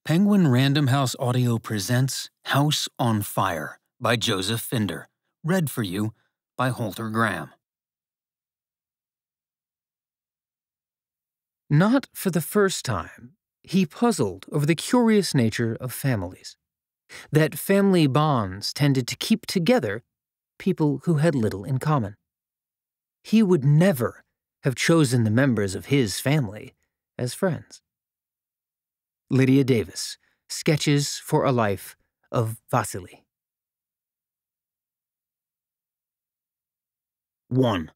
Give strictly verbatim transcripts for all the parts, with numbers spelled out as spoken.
Penguin Random House Audio presents House on Fire by Joseph Finder, read for you by Holter Graham. Not for the first time, he puzzled over the curious nature of families. That family bonds tended to keep together people who had little in common. He would never have chosen the members of his family as friends. Lydia Davis, Sketches for a Life of Vasily. one.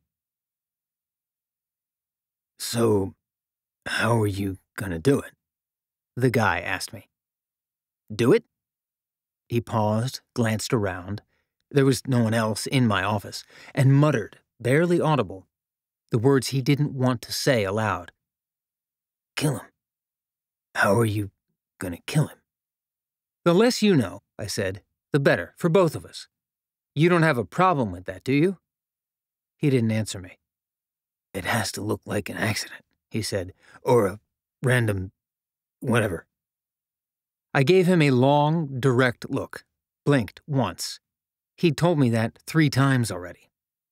So, how are you gonna do it? The guy asked me. Do it? He paused, glanced around. There was no one else in my office, and muttered, barely audible, the words he didn't want to say aloud. Kill him. How are you gonna kill him? The less you know, I said, the better for both of us. You don't have a problem with that, do you? He didn't answer me. It has to look like an accident, he said, or a random whatever. I gave him a long, direct look, blinked once. He'd told me that three times already.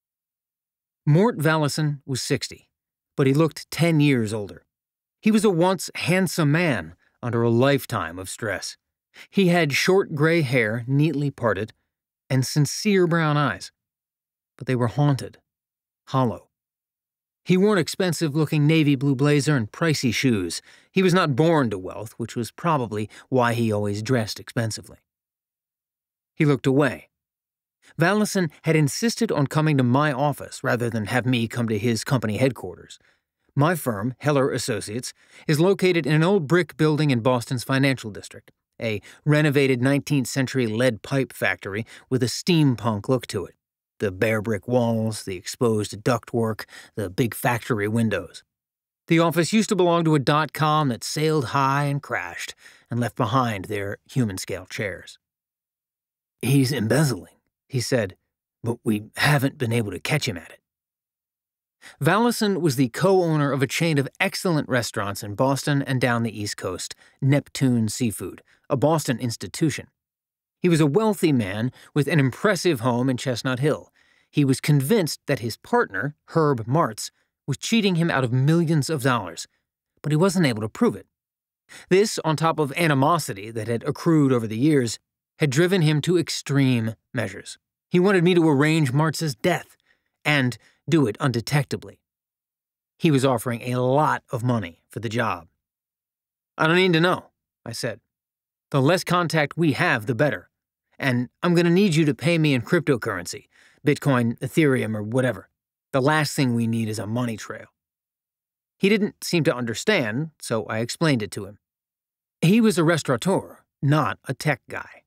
Mort Vallison was sixty, but he looked ten years older. He was a once handsome man under a lifetime of stress. He had short gray hair, neatly parted, and sincere brown eyes. But they were haunted, hollow. He wore an expensive-looking navy blue blazer and pricey shoes. He was not born to wealth, which was probably why he always dressed expensively. He looked away. Vallison had insisted on coming to my office rather than have me come to his company headquarters. My firm, Heller Associates, is located in an old brick building in Boston's financial district, a renovated nineteenth century lead pipe factory with a steampunk look to it. The bare brick walls, the exposed ductwork, the big factory windows. The office used to belong to a dot-com that sailed high and crashed and left behind their human-scale chairs. He's embezzling, he said, but we haven't been able to catch him at it. Vallison was the co-owner of a chain of excellent restaurants in Boston and down the East Coast, Neptune Seafood, a Boston institution. He was a wealthy man with an impressive home in Chestnut Hill. He was convinced that his partner, Herb Martz, was cheating him out of millions of dollars, but he wasn't able to prove it. This, on top of animosity that had accrued over the years, had driven him to extreme measures. He wanted me to arrange Martz's death, and do it undetectably. He was offering a lot of money for the job. I don't need to know, I said. The less contact we have, the better. And I'm going to need you to pay me in cryptocurrency, Bitcoin, Ethereum, or whatever. The last thing we need is a money trail. He didn't seem to understand, so I explained it to him. He was a restaurateur, not a tech guy.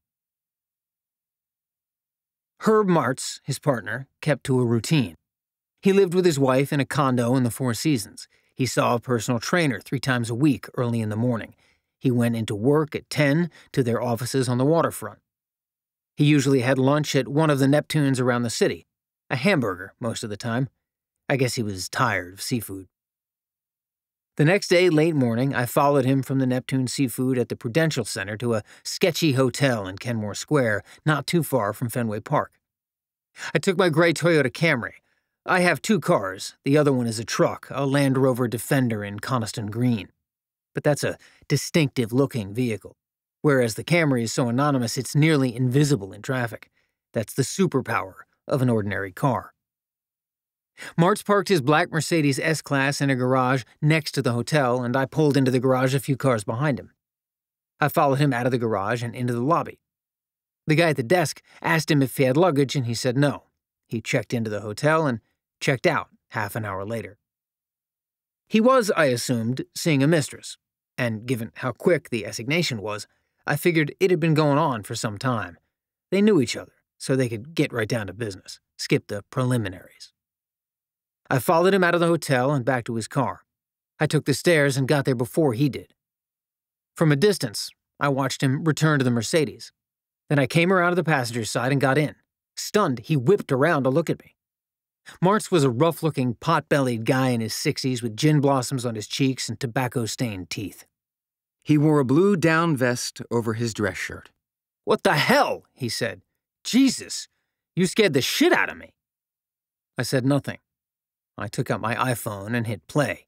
Herb Martz, his partner, kept to a routine. He lived with his wife in a condo in the Four Seasons. He saw a personal trainer three times a week early in the morning. He went into work at ten to their offices on the waterfront. He usually had lunch at one of the Neptunes around the city, a hamburger most of the time. I guess he was tired of seafood. The next day, late morning, I followed him from the Neptune Seafood at the Prudential Center to a sketchy hotel in Kenmore Square, not too far from Fenway Park. I took my gray Toyota Camry. I have two cars. The other one is a truck, a Land Rover Defender in Coniston Green. But that's a distinctive-looking vehicle, whereas the Camry is so anonymous it's nearly invisible in traffic. That's the superpower of an ordinary car. Martz parked his black Mercedes S-Class in a garage next to the hotel, and I pulled into the garage a few cars behind him. I followed him out of the garage and into the lobby. The guy at the desk asked him if he had luggage, and he said no. He checked into the hotel and checked out half an hour later. He was, I assumed, seeing a mistress, and given how quick the assignation was, I figured it had been going on for some time. They knew each other, so they could get right down to business, skip the preliminaries. I followed him out of the hotel and back to his car. I took the stairs and got there before he did. From a distance, I watched him return to the Mercedes. Then I came around to the passenger's side and got in. Stunned, he whipped around to look at me. Martz was a rough-looking, pot-bellied guy in his sixties with gin blossoms on his cheeks and tobacco-stained teeth. He wore a blue down vest over his dress shirt. "What the hell?" he said. "Jesus, you scared the shit out of me." I said nothing. I took out my iPhone and hit play.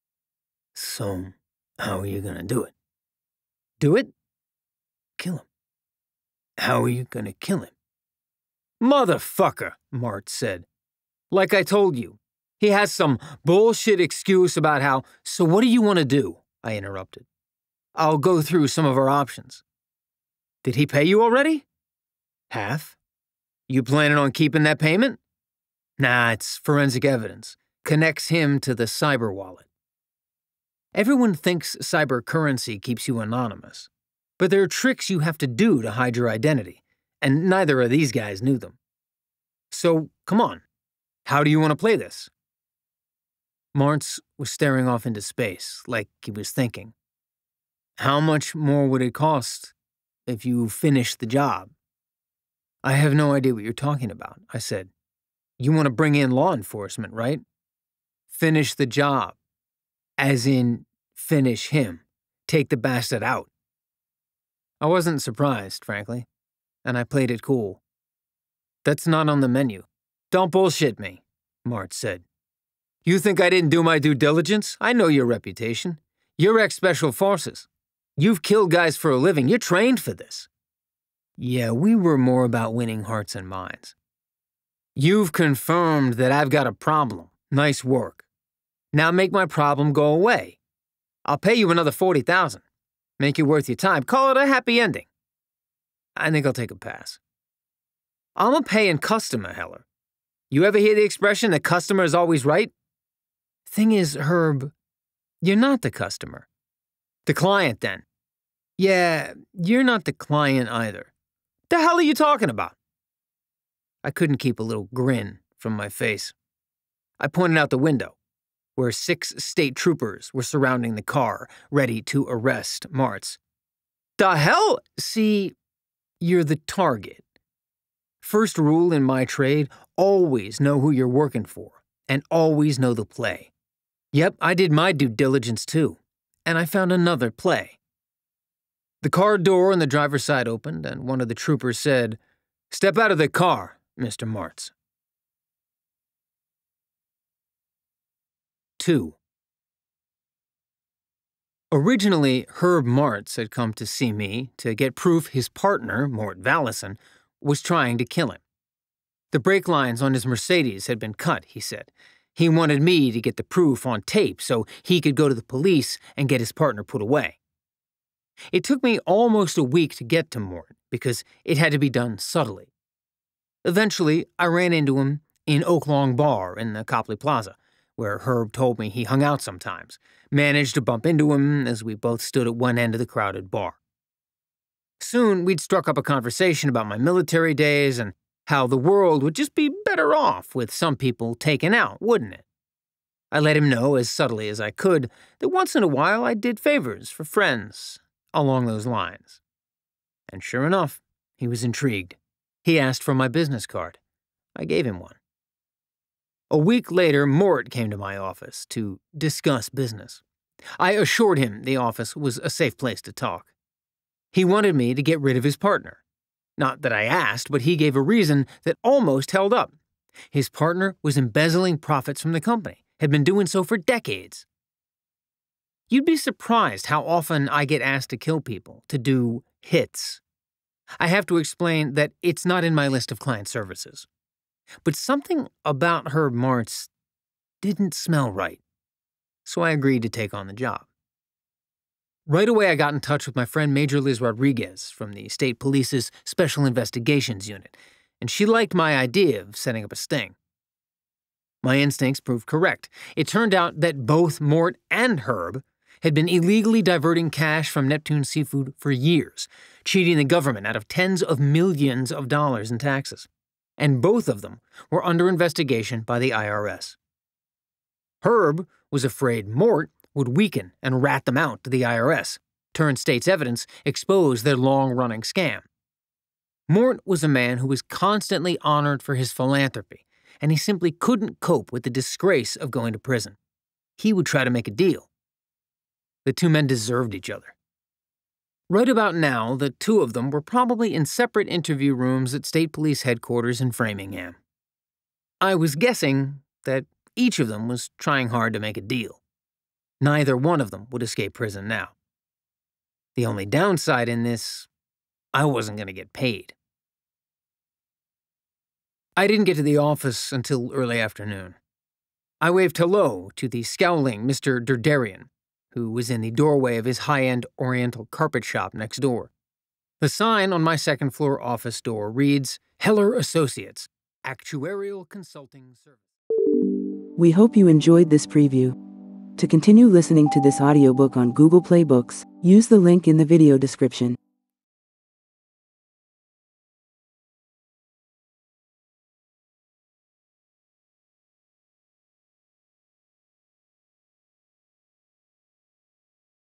"So, how are you gonna do it?" "Do it?" "Kill him." "How are you gonna kill him?" "Motherfucker," Mart said. "Like I told you, he has some bullshit excuse about how—" "So what do you want to do?" I interrupted. "I'll go through some of our options." "Did he pay you already?" "Half." "You planning on keeping that payment?" "Nah, it's forensic evidence. Connects him to the cyber wallet." Everyone thinks cyber currency keeps you anonymous, but there are tricks you have to do to hide your identity, and neither of these guys knew them. "So, come on. How do you want to play this?" Martz was staring off into space, like he was thinking. "How much more would it cost if you finished the job?" "I have no idea what you're talking about," I said. "You want to bring in law enforcement, right?" "Finish the job. As in, finish him. Take the bastard out." I wasn't surprised, frankly, and I played it cool. "That's not on the menu." "Don't bullshit me," Mart said. "You think I didn't do my due diligence? I know your reputation. You're ex-special forces. You've killed guys for a living. You're trained for this." "Yeah, we were more about winning hearts and minds." "You've confirmed that I've got a problem. Nice work. Now make my problem go away. I'll pay you another forty thousand dollars. Make it worth your time. Call it a happy ending." "I think I'll take a pass." "I'm a paying customer, Heller. You ever hear the expression, the customer is always right?" "Thing is, Herb, you're not the customer." "The client, then." "Yeah, you're not the client either." "The hell are you talking about?" I couldn't keep a little grin from my face. I pointed out the window, where six state troopers were surrounding the car, ready to arrest Martz. "The hell?" "See, you're the target. First rule in my trade, always know who you're working for, and always know the play." Yep, I did my due diligence too, and I found another play. The car door on the driver's side opened, and one of the troopers said, "Step out of the car, Mister Martz." Two. Originally, Herb Martz had come to see me to get proof his partner, Mort Vallison, was trying to kill him. The brake lines on his Mercedes had been cut, he said. He wanted me to get the proof on tape so he could go to the police and get his partner put away. It took me almost a week to get to Mort because it had to be done subtly. Eventually, I ran into him in Oaklawn Bar in the Copley Plaza, where Herb told me he hung out sometimes, managed to bump into him as we both stood at one end of the crowded bar. Soon, we'd struck up a conversation about my military days and how the world would just be better off with some people taken out, wouldn't it? I let him know as subtly as I could that once in a while I did favors for friends along those lines. And sure enough, he was intrigued. He asked for my business card. I gave him one. A week later, Mort came to my office to discuss business. I assured him the office was a safe place to talk. He wanted me to get rid of his partner. Not that I asked, but he gave a reason that almost held up. His partner was embezzling profits from the company, had been doing so for decades. You'd be surprised how often I get asked to kill people, to do hits. I have to explain that it's not in my list of client services. But something about Herb Martz didn't smell right, so I agreed to take on the job. Right away, I got in touch with my friend Major Liz Rodriguez from the State Police's Special Investigations Unit, and she liked my idea of setting up a sting. My instincts proved correct. It turned out that both Mort and Herb had been illegally diverting cash from Neptune Seafood for years, cheating the government out of tens of millions of dollars in taxes. And both of them were under investigation by the I R S. Herb was afraid Mort would weaken and rat them out to the I R S, turn state's evidence, expose their long-running scam. Mort was a man who was constantly honored for his philanthropy, and he simply couldn't cope with the disgrace of going to prison. He would try to make a deal. The two men deserved each other. Right about now, the two of them were probably in separate interview rooms at State Police Headquarters in Framingham. I was guessing that each of them was trying hard to make a deal. Neither one of them would escape prison now. The only downside in this, I wasn't going to get paid. I didn't get to the office until early afternoon. I waved hello to the scowling Mister Derderian, who was in the doorway of his high-end Oriental carpet shop next door. The sign on my second-floor office door reads, Heller Associates, Actuarial Consulting Service. We hope you enjoyed this preview. To continue listening to this audiobook on Google Play Books, use the link in the video description.